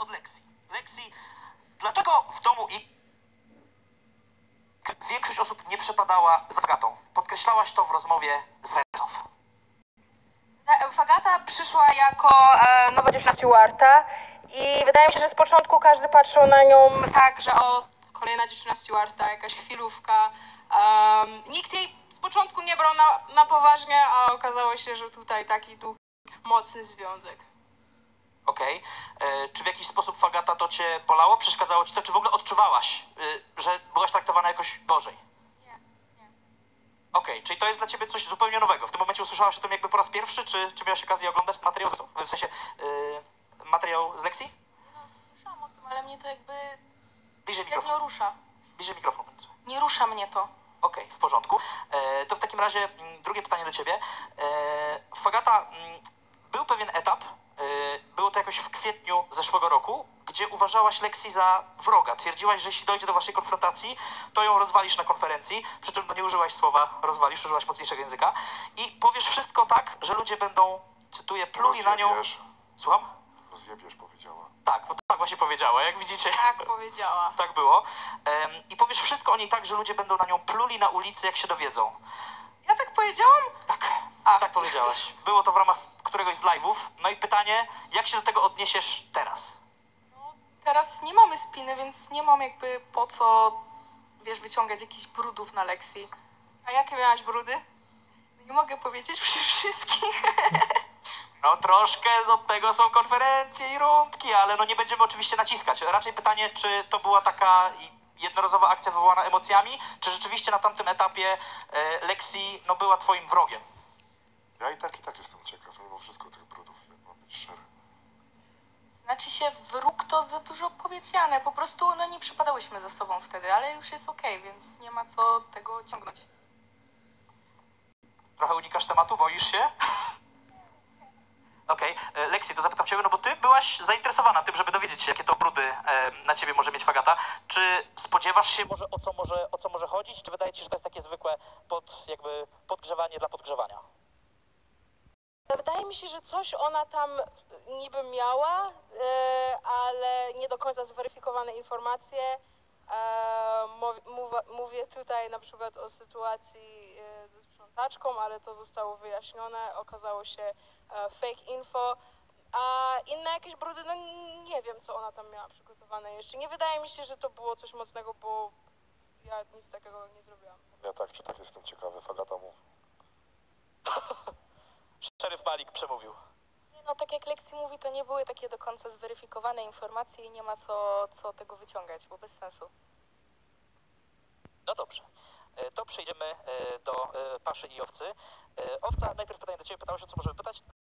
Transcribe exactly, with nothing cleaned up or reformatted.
od Lexi. Lexi, dlaczego w domu i większość osób nie przepadała za Fagatą? Podkreślałaś to w rozmowie z Wersow. Fagata przyszła jako e, nowa dziewczyna Stewarta i wydaje mi się, że z początku każdy patrzył na nią tak, że o, kolejna dziewczyna Stewarta, jakaś chwilówka. Um, nikt jej z początku nie brał na, na poważnie, a okazało się, że tutaj taki tu mocny związek. Okej. Okay. Czy w jakiś sposób Fagata to cię bolało? Przeszkadzało ci to? Czy w ogóle odczuwałaś, y, że byłaś traktowana jakoś gorzej? Nie, nie. Okej, okay. Czyli to jest dla ciebie coś zupełnie nowego. W tym momencie usłyszałaś o tym jakby po raz pierwszy, czy, czy miałaś okazję oglądać ten materiał? W sensie y, materiał z Lexi? No, słyszałam o tym, ale mnie to jakby Bliżej jak mikrofon. nie rusza. Bliżej mikrofon. Nie rusza mnie to. Okej, okay, w porządku. E, to w takim razie m, drugie pytanie do ciebie. E, Fagata, m, był pewien etap, e, było to jakoś w kwietniu zeszłego roku, gdzie uważałaś Lexi za wroga. Twierdziłaś, że jeśli dojdzie do waszej konfrontacji, to ją rozwalisz na konferencji, przy czym nie użyłaś słowa rozwalisz, użyłaś mocniejszego języka i powiesz wszystko tak, że ludzie będą, cytuję, pluli na nią... Słucham? Rozjebiesz, powiedziała. Tak, bo tak właśnie powiedziała, jak widzicie. Tak powiedziała. Tak było. Um, I powiesz wszystko o niej tak, że ludzie będą na nią pluli na ulicy, jak się dowiedzą. Ja tak powiedziałam? Tak, A. tak powiedziałaś. Było to w ramach któregoś z live'ów. No i pytanie, jak się do tego odniesiesz teraz? No, teraz nie mamy spiny, więc nie mam jakby po co, wiesz, wyciągać jakichś brudów na Lexi. A jakie miałaś brudy? Nie mogę powiedzieć przy wszystkich. No troszkę do tego są konferencje i rundki, ale no nie będziemy oczywiście naciskać. Raczej pytanie, czy to była taka jednorazowa akcja wywołana emocjami, czy rzeczywiście na tamtym etapie e, Lexi no, była twoim wrogiem? Ja i tak, i tak jestem ciekaw, mimo wszystko tych brudów, jak mam być szczery. Znaczy się, wróg to za dużo powiedziane. Po prostu no nie przypadałyśmy ze sobą wtedy, ale już jest okej, okay, więc nie ma co tego ciągnąć. Trochę unikasz tematu, boisz się? Okej, okay. Lexi, to zapytam ciebie, no bo ty byłaś zainteresowana tym, żeby dowiedzieć się, jakie to brudy e, na ciebie może mieć Fagata. Czy spodziewasz się może o co może, o co może chodzić? Czy wydaje ci się, że to jest takie zwykłe pod, jakby podgrzewanie dla podgrzewania? Wydaje mi się, że coś ona tam niby miała, e, ale nie do końca zweryfikowane informacje. E, mów, mówię tutaj na przykład o sytuacji e, ze sprzątaczką, ale to zostało wyjaśnione. Okazało się e, fake info. A inne jakieś brudy, no nie wiem, co ona tam miała przygotowane jeszcze. Nie wydaje mi się, że to było coś mocnego, bo ja nic takiego nie zrobiłam. Ja tak czy tak jestem ciekawy, Fagata mów. Szeryf Malik przemówił. Nie, no tak jak Lexi mówi, to nie były takie do końca zweryfikowane informacje i nie ma co, co tego wyciągać, bo bez sensu. No dobrze. To przejdziemy do Paszy i Owcy. Owca, najpierw pytanie do ciebie, pytałeś o co możemy pytać.